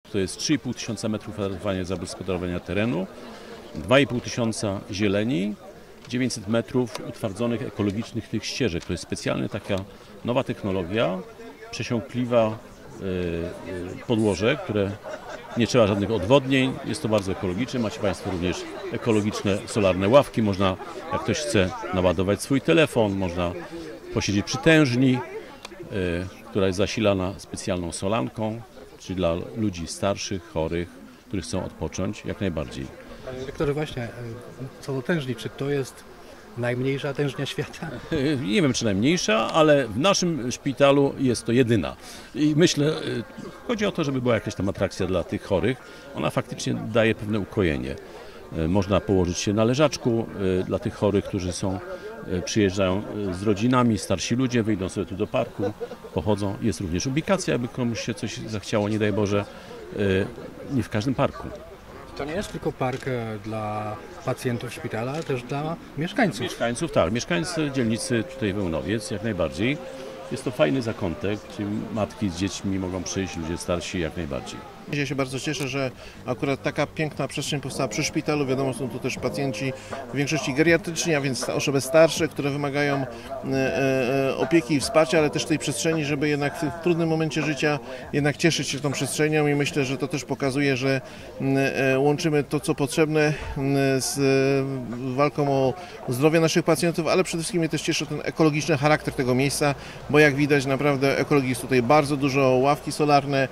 to jest 3,5 tysiąca metrów zagospodarowania terenu, 2,5 tysiąca zieleni, 900 metrów utwardzonych ekologicznych tych ścieżek. To jest specjalnie taka nowa technologia, przesiąkliwa podłoże, które nie trzeba żadnych odwodnień, jest to bardzo ekologiczne. Macie Państwo również ekologiczne solarne ławki, można, jak ktoś chce, naładować swój telefon, można posiedzieć przy tężni, która jest zasilana specjalną solanką, czyli dla ludzi starszych, chorych, którzy chcą odpocząć, jak najbardziej. Panie dyrektorze, właśnie, co do tężni, czy to jest najmniejsza tężnia świata? Nie wiem, czy najmniejsza, ale w naszym szpitalu jest to jedyna. I myślę, chodzi o to, żeby była jakaś tam atrakcja dla tych chorych. Ona faktycznie daje pewne ukojenie. Można położyć się na leżaczku dla tych chorych, którzy przyjeżdżają z rodzinami, starsi ludzie, wyjdą sobie tu do parku, pochodzą. Jest również ubikacja, jakby komuś się coś zachciało, nie daj Boże, nie w każdym parku. To nie jest tylko park dla pacjentów szpitala, ale też dla mieszkańców. Mieszkańców, tak. Mieszkańcy dzielnicy tutaj Wełnowiec, jak najbardziej. Jest to fajny zakątek, gdzie matki z dziećmi mogą przyjść, ludzie starsi jak najbardziej. Ja się bardzo cieszę, że akurat taka piękna przestrzeń powstała przy szpitalu. Wiadomo, są tu też pacjenci w większości geriatryczni, a więc osoby starsze, które wymagają opieki i wsparcia, ale też tej przestrzeni, żeby jednak w tym trudnym momencie życia jednak cieszyć się tą przestrzenią i myślę, że to też pokazuje, że łączymy to, co potrzebne z walką o zdrowie naszych pacjentów, ale przede wszystkim mnie też cieszy ten ekologiczny charakter tego miejsca, bo jak widać naprawdę ekologii jest tutaj bardzo dużo, ławki solarne,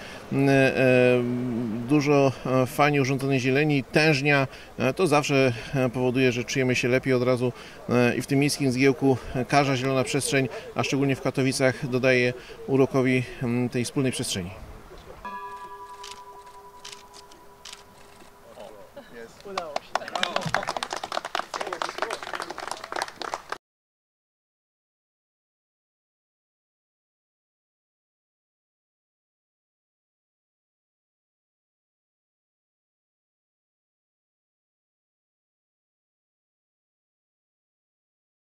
dużo fajnie urządzonej zieleni, tężnia, to zawsze powoduje, że czujemy się lepiej od razu i w tym miejskim zgiełku każda zielona przestrzeń, a szczególnie w Katowicach, dodaje urokowi tej wspólnej przestrzeni. Udało się.